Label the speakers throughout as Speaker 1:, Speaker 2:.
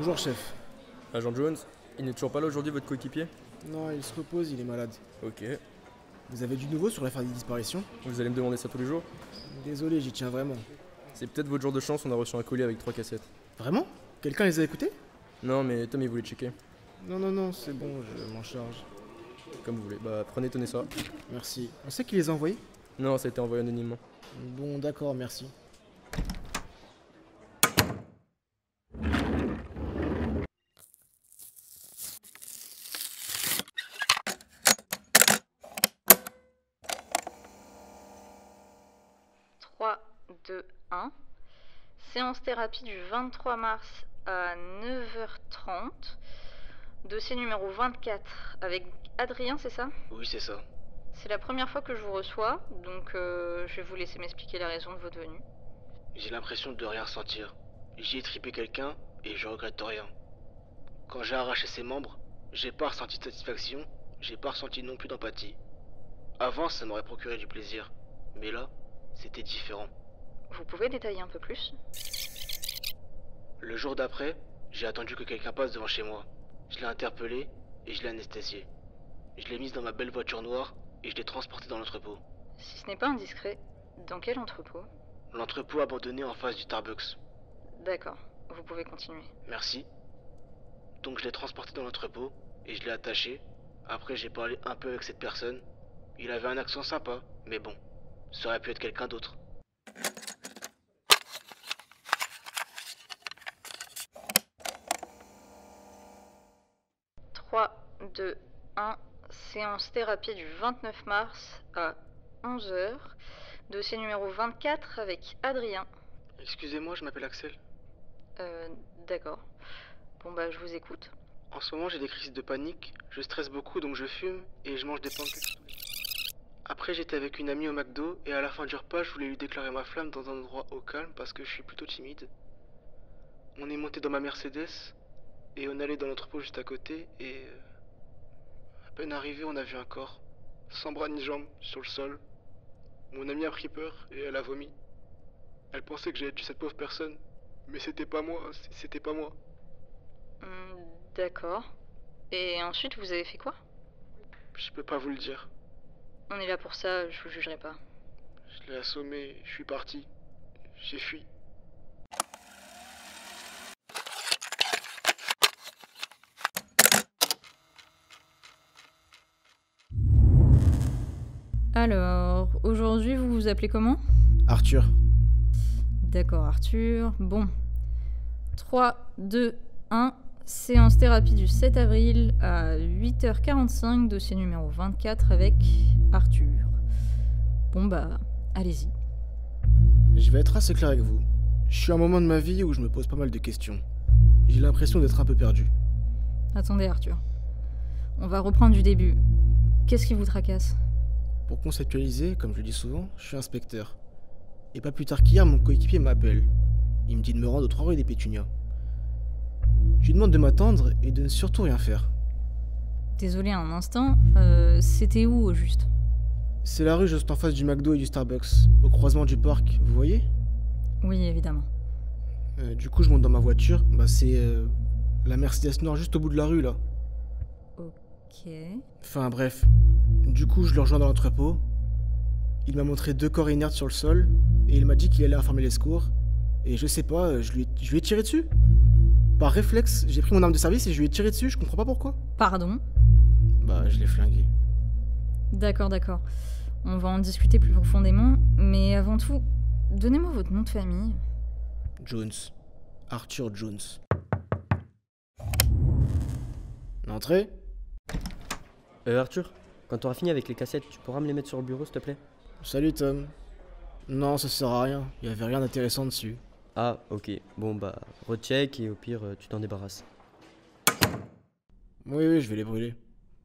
Speaker 1: Bonjour chef.
Speaker 2: Agent Jones, il n'est toujours pas là aujourd'hui votre coéquipier?
Speaker 1: Non, il se repose, il est malade.
Speaker 2: Ok.
Speaker 1: Vous avez du nouveau sur l'affaire des disparitions?
Speaker 2: Vous allez me demander ça tous les jours?
Speaker 1: Désolé, j'y tiens vraiment.
Speaker 2: C'est peut-être votre jour de chance, on a reçu un colis avec 3 cassettes.
Speaker 1: Vraiment? Quelqu'un les a écoutés?
Speaker 2: Non mais Tom il voulait checker.
Speaker 1: Non, c'est bon, je m'en charge.
Speaker 2: Comme vous voulez. Bah prenez, tenez ça.
Speaker 1: Merci. On sait qui les a envoyés?
Speaker 2: Non, ça a été envoyé anonymement.
Speaker 1: Bon, d'accord, merci.
Speaker 3: Trois, deux, un. Séance thérapie du 23 mars à 9h30. Dossier numéro 24 avec Adrien, c'est ça?
Speaker 4: Oui, c'est ça.
Speaker 3: C'est la première fois que je vous reçois, donc je vais vous laisser m'expliquer la raison de votre venue.
Speaker 4: J'ai l'impression de rien ressentir. J'y ai tripé quelqu'un et je regrette rien. Quand j'ai arraché ses membres, j'ai pas ressenti de satisfaction, j'ai pas ressenti non plus d'empathie. Avant, ça m'aurait procuré du plaisir. Mais là, c'était différent.
Speaker 3: Vous pouvez détailler un peu plus?
Speaker 4: Le jour d'après, j'ai attendu que quelqu'un passe devant chez moi. Je l'ai interpellé et je l'ai anesthésié. Je l'ai mise dans ma belle voiture noire et je l'ai transportée dans l'entrepôt.
Speaker 3: Si ce n'est pas indiscret, dans quel entrepôt?
Speaker 4: L'entrepôt abandonné en face du Starbucks.
Speaker 3: D'accord, vous pouvez continuer.
Speaker 4: Merci. Donc je l'ai transporté dans l'entrepôt et je l'ai attaché. Après j'ai parlé un peu avec cette personne. Il avait un accent sympa, mais bon, ça aurait pu être quelqu'un d'autre.
Speaker 3: Trois, deux, un. Séance thérapie du 29 mars à 11h. Dossier numéro 24 avec Adrien.
Speaker 4: Excusez-moi, je m'appelle Axel.
Speaker 3: D'accord. Bon bah je vous écoute.
Speaker 4: En ce moment j'ai des crises de panique, je stresse beaucoup donc je fume et je mange des pancakes. Après j'étais avec une amie au McDo et à la fin du repas je voulais lui déclarer ma flamme dans un endroit au calme parce que je suis plutôt timide. On est monté dans ma Mercedes et on allait dans l'entrepôt juste à côté et à peine arrivé on a vu un corps, sans bras ni jambes, sur le sol. Mon amie a pris peur et elle a vomi. Elle pensait que j'avais tué cette pauvre personne, mais c'était pas moi, c'était pas moi.
Speaker 3: D'accord. Et ensuite vous avez fait quoi?
Speaker 4: Je peux pas vous le dire.
Speaker 3: On est là pour ça, je vous jugerai pas.
Speaker 4: Je l'ai assommé, je suis parti. J'ai fui.
Speaker 3: Alors, aujourd'hui vous vous appelez comment?
Speaker 1: Arthur.
Speaker 3: D'accord Arthur. Bon. 3, 2, 1. Séance thérapie du 7 avril à 8h45, dossier numéro 24 avec Arthur. Bon bah, allez-y.
Speaker 1: Je vais être assez clair avec vous. Je suis à un moment de ma vie où je me pose pas mal de questions. J'ai l'impression d'être un peu perdu.
Speaker 3: Attendez Arthur. On va reprendre du début. Qu'est-ce qui vous tracasse?
Speaker 1: Pour conceptualiser, comme je le dis souvent, je suis inspecteur. Et pas plus tard qu'hier, mon coéquipier m'appelle. Il me dit de me rendre aux 3 rues des Pétunias. Je lui demande de m'attendre et de ne surtout rien faire.
Speaker 3: Désolé un instant, c'était où au juste?
Speaker 1: C'est la rue juste en face du McDo et du Starbucks, au croisement du parc, vous voyez?
Speaker 3: Oui, évidemment.
Speaker 1: Du coup, je monte dans ma voiture. C'est la Mercedes noire juste au bout de la rue, là.
Speaker 3: Ok.
Speaker 1: Enfin, bref. Du coup, je le rejoins dans l'entrepôt. Il m'a montré 2 corps inertes sur le sol, et il m'a dit qu'il allait informer les secours. Et je sais pas, je lui ai tiré dessus. Par réflexe, j'ai pris mon arme de service et je lui ai tiré dessus, je comprends pas pourquoi.
Speaker 3: Pardon?
Speaker 1: Je l'ai flingué.
Speaker 3: D'accord. On va en discuter plus profondément, mais avant tout, donnez-moi votre nom de famille.
Speaker 1: Jones. Arthur Jones. L'entrée?
Speaker 2: Arthur, quand t'auras fini avec les cassettes, tu pourras me les mettre sur le bureau s'il te plaît?
Speaker 1: Salut Tom. Non, ça sert à rien, il y avait rien d'intéressant dessus.
Speaker 2: Ah, ok. Bon bah, recheck et au pire, tu t'en débarrasses.
Speaker 1: Oui, je vais les brûler.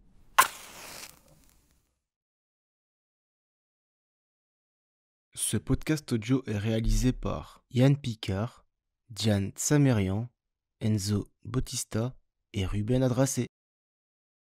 Speaker 1: Ce podcast audio est réalisé par Yann Picard, Diane Samerian, Enzo Bautista et Ruben Adracé.